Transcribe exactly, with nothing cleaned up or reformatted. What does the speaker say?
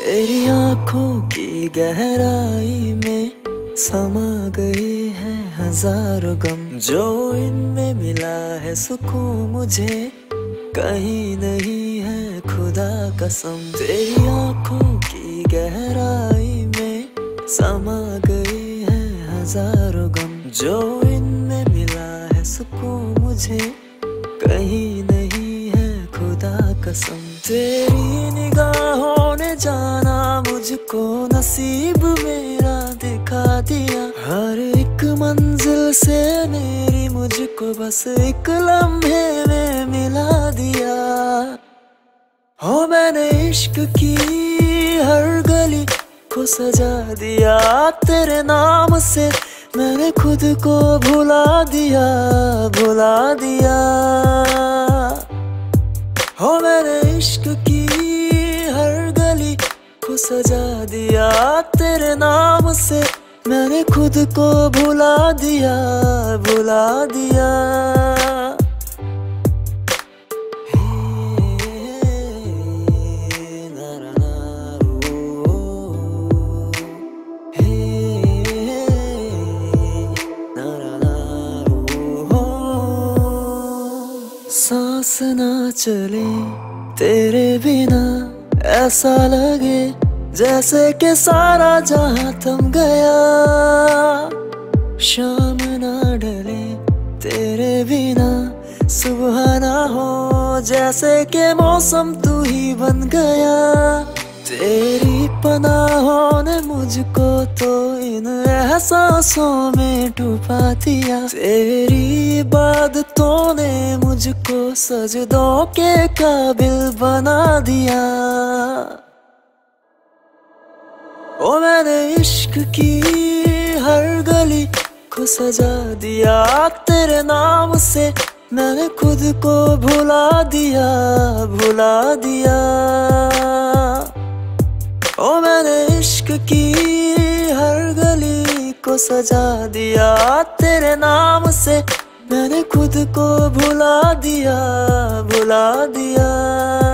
तेरी आंखों की गहराई में समा गए हैं हजारों गम, जो इनमें मिला है सुकून मुझे कहीं नहीं है खुदा कसम। तेरी आंखों की गहराई में समा गए हैं हजारों गम, जो इनमें मिला है सुकून मुझे कहीं नहीं है खुदा कसम। तेरी निगाहों ने जाना मुझको, नसीब मेरा दिखा दिया। हर एक मंजिल से मेरी मुझको बस एक लम्हे में मिला दिया। हो मैंने इश्क की हर गली को सजा दिया, तेरे नाम से मैंने खुद को भुला दिया, भुला दिया। हो मैंने इश्क की हर गली को सजा दिया, तेरे नाम से मैंने खुद को भुला दिया, भुला दिया। सांस ना चले तेरे बिना, ऐसा लगे जैसे कि सारा जहां थम गया। शाम ना ढले तेरे बिना, सुबह ना हो जैसे कि मौसम तू ही बन गया। तेरी पनाहों ने मुझको तो इन एहसासों में डुबा दिया। तेरी इबादतों ने मुझको सजदों के काबिल बना दिया। ओ मैंने इश्क की हर गली को सजा दिया, तेरे नाम से मैंने खुद को भुला दिया, भुला दिया। ओ मैंने इश्क की हर गली को सजा दिया, तेरे नाम से मैंने खुद को भुला दिया, भुला दिया।